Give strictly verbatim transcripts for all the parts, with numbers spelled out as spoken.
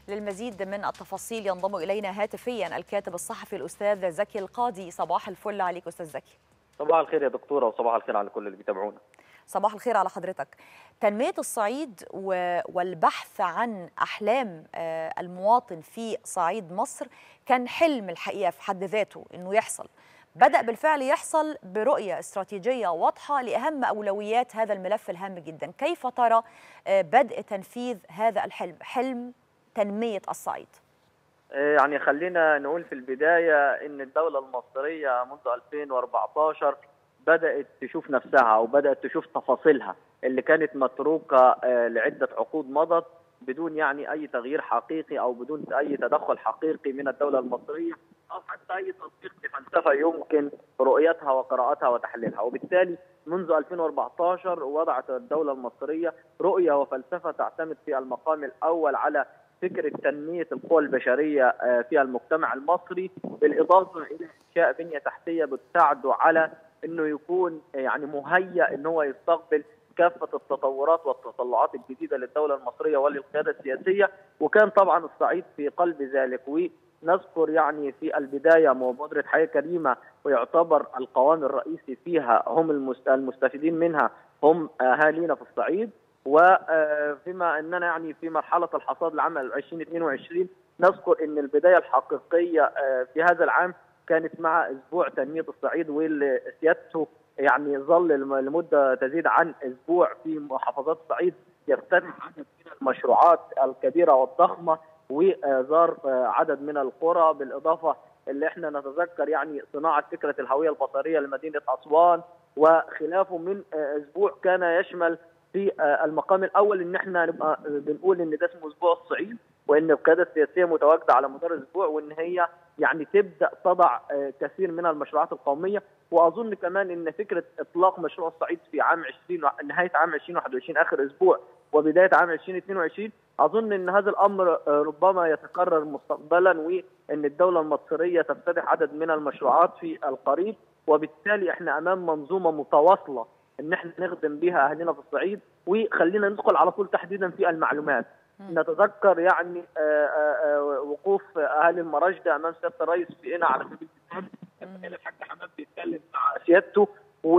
للمزيد من التفاصيل ينضم إلينا هاتفيا الكاتب الصحفي الأستاذ زكي القاضي. صباح الفل عليك أستاذ زكي. صباح الخير يا دكتورة، وصباح الخير على كل اللي بيتابعونا. صباح الخير على حضرتك. تنمية الصعيد والبحث عن أحلام المواطن في صعيد مصر كان حلم الحقيقة في حد ذاته إنه يحصل، بدأ بالفعل يحصل برؤية استراتيجية واضحة لأهم أولويات هذا الملف الهام جدا. كيف ترى بدء تنفيذ هذا الحلم، حلم تنمية الصعيد؟ يعني خلينا نقول في البداية إن الدولة المصرية منذ ألفين وأربعة عشر بدأت تشوف نفسها أو بدأت تشوف تفاصيلها اللي كانت متروكة لعدة عقود مضت بدون يعني أي تغيير حقيقي أو بدون أي تدخل حقيقي من الدولة المصرية أو حتى أي تطبيق لفلسفة يمكن رؤيتها وقراءتها وتحليلها. وبالتالي منذ ألفين وأربعة عشر وضعت الدولة المصرية رؤية وفلسفة تعتمد في المقام الأول على فكرة تنمية القوى البشرية في المجتمع المصري، بالإضافة إلى إنشاء بنية تحتية بتساعده على إنه يكون يعني مهيأ إن هو يستقبل كافة التطورات والتطلعات الجديدة للدولة المصرية وللقيادة السياسية. وكان طبعا الصعيد في قلب ذلك. ونذكر يعني في البداية مبادرة حياة كريمة، ويعتبر القوام الرئيسي فيها هم المستفيدين منها هم أهالينا في الصعيد. وفيما أننا يعني في مرحلة الحصاد العام ألفين واثنين وعشرين نذكر أن البداية الحقيقية في هذا العام كانت مع أسبوع تنمية الصعيد، واللي سيادته يعني ظل لمدة تزيد عن أسبوع في محافظات الصعيد يفتتح عدد من المشروعات الكبيرة والضخمة وزار عدد من القرى، بالإضافة اللي احنا نتذكر يعني صناعة فكرة الهوية البصرية لمدينة أسوان وخلافه من أسبوع كان يشمل في المقام الأول إن احنا نبقى بنقول إن ده اسمه أسبوع الصعيد، وإن القيادة السياسية متواجدة على مدار الأسبوع، وإن هي يعني تبدأ تضع كثير من المشروعات القومية. وأظن كمان إن فكرة إطلاق مشروع الصعيد في عام عشرين نهاية عام ألفين وواحد وعشرين آخر أسبوع وبداية عام ألفين واثنين وعشرين، أظن إن هذا الأمر ربما يتكرر مستقبلا، وإن الدولة المصرية تفتتح عدد من المشروعات في القريب. وبالتالي إحنا أمام منظومة متواصلة إن إحنا نخدم بها أهلنا في الصعيد. وخلينا ندخل على طول تحديدا في المعلومات. نتذكر يعني آآ آآ وقوف أهالي المراجدة أمام سيادة الرئيس في هنا على سبيل المثال، الحاج حماد بيتكلم مع سيادته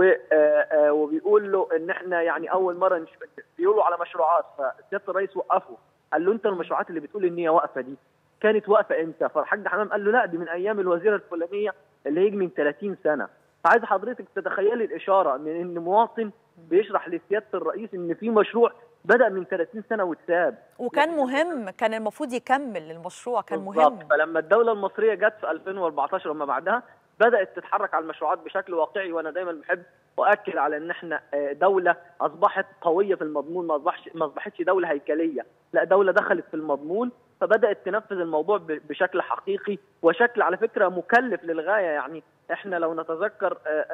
وبيقول له إن إحنا يعني أول مرة بيقولوا على مشروعات، فسيادة الرئيس وقفه قال له أنت المشروعات اللي بتقول إن هي واقفة دي كانت واقفة إمتى؟ فالحاج حماد قال له لا، دي من أيام الوزيرة الفلانية اللي هيجي من ثلاثين سنة. فعايز حضرتك تتخيلي الإشارة من إن مواطن بيشرح لسيادة الرئيس إن في مشروع بدأ من ثلاثين سنة واتساب، وكان مهم، كان المفروض يكمل المشروع، كان بالضبط. مهم. فلما الدولة المصرية جت في ألفين وأربعة عشر وما بعدها بدأت تتحرك على المشروعات بشكل واقعي. وأنا دايما بحب أؤكد على إن إحنا دولة أصبحت قوية في المضمون، ما أصبحش ما أصبحتش دولة هيكلية، لا دولة دخلت في المضمون فبدأت تنفذ الموضوع بشكل حقيقي وشكل على فكرة مكلف للغاية. يعني إحنا لو نتذكر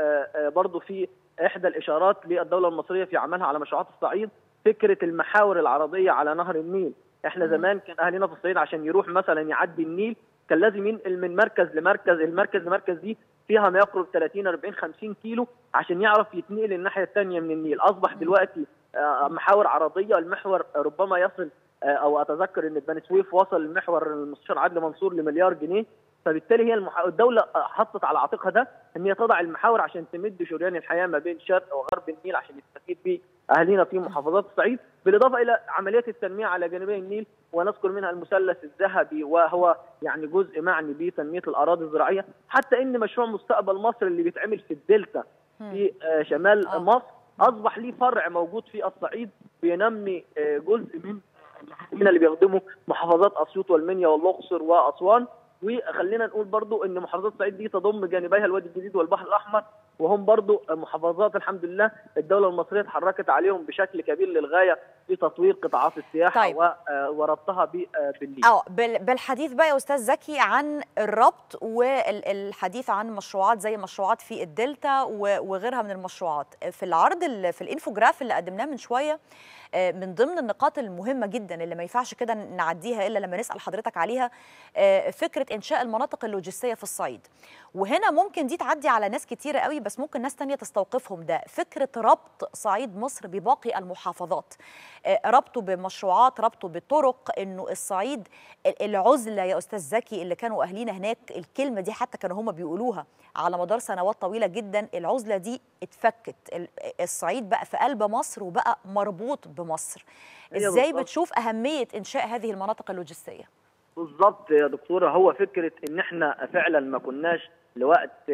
برضو في إحدى الإشارات للدولة المصرية في عملها على مشروعات الصعيد فكرة المحاور العرضية على نهر النيل. إحنا زمان كان أهلنا في الصعيد عشان يروح مثلا يعدي النيل كان لازم ينقل من مركز لمركز، المركز لمركز دي فيها ما يقرب ثلاثين أربعين خمسين كيلو عشان يعرف يتنقل الناحية الثانية من النيل. أصبح دلوقتي محاور عرضية، المحور ربما يصل أو أتذكر إن بني سويف وصل المحور المستشار عدلي منصور لمليار جنيه. فبالتالي هي المح... الدولة حطت على عاتقها ده ان هي تضع المحاور عشان تمد شريان الحياة ما بين شرق وغرب النيل عشان يستفيد به اهالينا في محافظات الصعيد، بالاضافة الى عمليات التنمية على جانبي النيل، ونذكر منها المثلث الذهبي وهو يعني جزء معني بتنمية الاراضي الزراعية. حتى ان مشروع مستقبل مصر اللي بيتعمل في الدلتا في شمال مصر اصبح ليه فرع موجود في الصعيد بينمي جزء من من اللي بيخدموا محافظات اسيوط والمنيا والاقصر واسوان. وخلينا نقول برضو ان محافظات الصعيد دي تضم جانبيها الوادي الجديد والبحر الاحمر، وهم برضو محافظات الحمد لله الدوله المصريه اتحركت عليهم بشكل كبير للغايه في تطوير قطاعات السياحه. طيب. وربطها بالنيل. اه بالحديث بقى يا استاذ زكي عن الربط والحديث عن مشروعات زي مشروعات في الدلتا وغيرها من المشروعات. في العرض في الانفوجراف اللي قدمناه من شويه من ضمن النقاط المهمة جدا اللي ما ينفعش كده نعديها إلا لما نسأل حضرتك عليها فكرة إنشاء المناطق اللوجستية في الصعيد. وهنا ممكن دي تعدي على ناس كتيرة قوي، بس ممكن ناس تانية تستوقفهم ده، فكرة ربط صعيد مصر بباقي المحافظات، ربطه بمشروعات، ربطه بالطرق، إنه الصعيد العزلة يا أستاذ زكي اللي كانوا أهلينا هناك، الكلمة دي حتى كانوا هم بيقولوها على مدار سنوات طويلة جدا، العزلة دي اتفكت، الصعيد بقى في قلب مصر وبقى مربوط بمصر. إزاي بتشوف أهمية إنشاء هذه المناطق اللوجستية؟ بالظبط يا دكتورة، هو فكرة إن إحنا فعلا ما كناش لوقت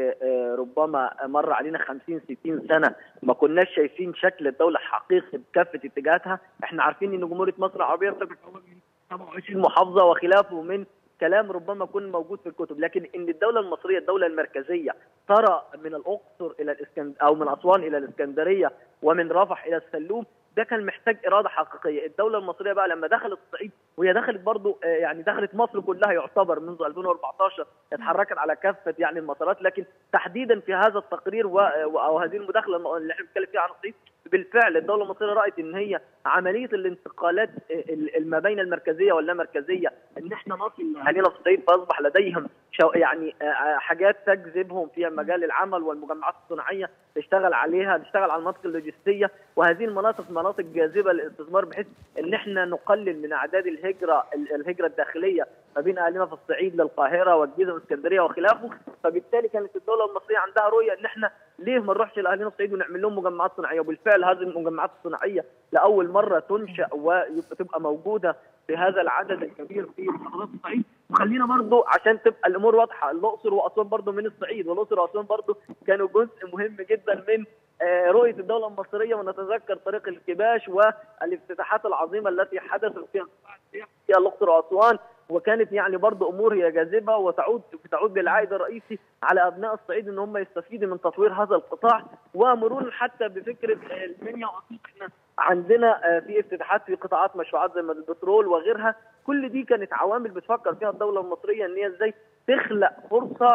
ربما مر علينا خمسين ستين سنة ما كناش شايفين شكل الدولة حقيقي بكافة اتجاهاتها. إحنا عارفين إن جمهورية مصر العربية بتتكون من سبعة وعشرين محافظة وخلافه من كلام ربما يكون موجود في الكتب، لكن إن الدولة المصرية الدولة المركزية ترى من الأقصر إلى الإسكند أو من أسوان إلى الإسكندرية ومن رفح إلى السلوم، ده كان محتاج إرادة حقيقية. الدولة المصرية بقى لما دخلت الصعيد، وهي دخلت برضو يعني دخلت مصر كلها يعتبر منذ ألفين وأربعتاشر، اتحركت على كافة يعني المسارات، لكن تحديدا في هذا التقرير و... أو هذه المداخلة اللي احنا بنتكلم فيها عن الصعيد، بالفعل الدولة المصرية رأت إن هي عملية الانتقالات ما بين المركزية واللامركزية، إن احنا نصل أهالينا في الصعيد فأصبح لديهم يعني حاجات تجذبهم في مجال العمل والمجمعات الصناعية تشتغل عليها، تشتغل على المناطق اللوجستية، وهذه المناطق مناطق جاذبة للاستثمار، بحيث إن احنا نقلل من أعداد الهجرة الهجرة الداخلية ما بين أهالينا في الصعيد للقاهرة والجيزة والإسكندرية وخلافه. فبالتالي كانت الدولة المصرية عندها رؤية إن احنا ليه ما نروحش لأهالينا في الصعيد ونعمل لهم مجمعات صناعية، وبالفعل هذه المجمعات الصناعية لأول مرة تنشأ وتبقى موجودة في هذا العدد الكبير في محافظات الصعيد. وخلينا برضو عشان تبقى الامور واضحه، الاقصر واسوان برضو من الصعيد، والاقصر واسوان برضو كانوا جزء مهم جدا من رؤيه الدوله المصريه، ونتذكر طريق الكباش والافتتاحات العظيمه التي حدثت في في الاقصر واسوان، وكانت يعني برضو امور هي جاذبه وتعود تعود بالعائد الرئيسي على ابناء الصعيد ان هم يستفيدوا من تطوير هذا القطاع، ومرور حتى بفكره المنيا واسيوط. احنا عندنا في افتتاحات في قطاعات مشروعات زي ما البترول وغيرها، كل دي كانت عوامل بتفكر فيها الدوله المصريه ان هي ازاي تخلق فرصه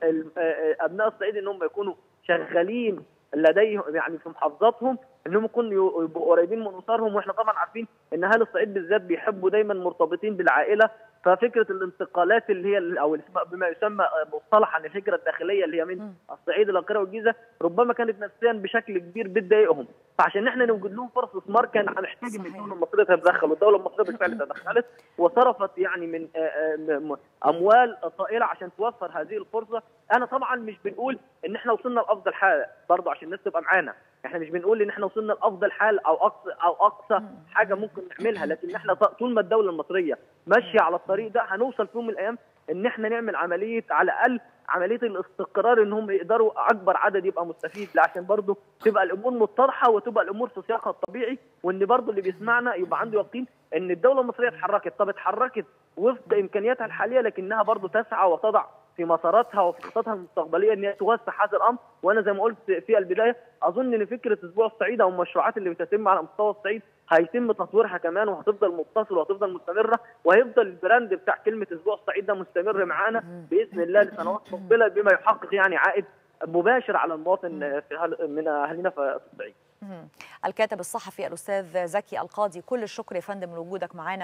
لابناء الصعيد انهم يكونوا شغالين لديهم يعني في محافظاتهم، انهم يكونوا يبقوا قريبين من اسرهم. واحنا طبعا عارفين ان اهل الصعيد بالذات بيحبوا دايما مرتبطين بالعائله، ففكره الانتقالات اللي هي او بما يسمى مصطلحا الهجره الداخليه اللي هي من الصعيد الى القاهره والجيزه ربما كانت نفسيا بشكل كبير بتضايقهم، فعشان احنا نوجد لهم فرص استثمار كان هنحتاج ان الدوله المصريه تتدخل، والدوله المصريه بالفعل تدخلت وصرفت يعني من اموال طائله عشان توفر هذه الفرصه. انا طبعا مش بنقول ان احنا وصلنا لافضل حال برضه عشان الناس تبقى معانا، احنا مش بنقول ان احنا وصلنا لافضل حال او اقصى او اقصى حاجه ممكن نعملها، لكن احنا طول ما الدوله المصريه ماشيه على الطريق ده هنوصل في يوم من الايام ان احنا نعمل عمليه على الاقل عمليه الاستقرار، ان هم يقدروا اكبر عدد يبقى مستفيد، عشان برضه تبقى الامور متضحه وتبقى الامور في سياقها الطبيعي، وان برضه اللي بيسمعنا يبقى عنده يقين ان الدوله المصريه اتحركت. طب اتحركت وفق امكانياتها الحاليه، لكنها برضه تسعى وتضع في مساراتها وفي خططها المستقبليه ان هي توسع هذا الامر. وانا زي ما قلت في البدايه اظن ان فكره اسبوع الصعيد او المشروعات اللي بتتم على مستوى الصعيد هيتم تطويرها كمان، وهتفضل متصله وهتفضل مستمره، وهيفضل البراند بتاع كلمه اسبوع الصعيد ده مستمر معانا باذن الله لسنوات مقبله، بما يحقق يعني عائد مباشر على المواطن في من اهالينا في الصعيد. الكاتب الصحفي الاستاذ زكي القاضي، كل الشكر يا فندم لوجودك معانا.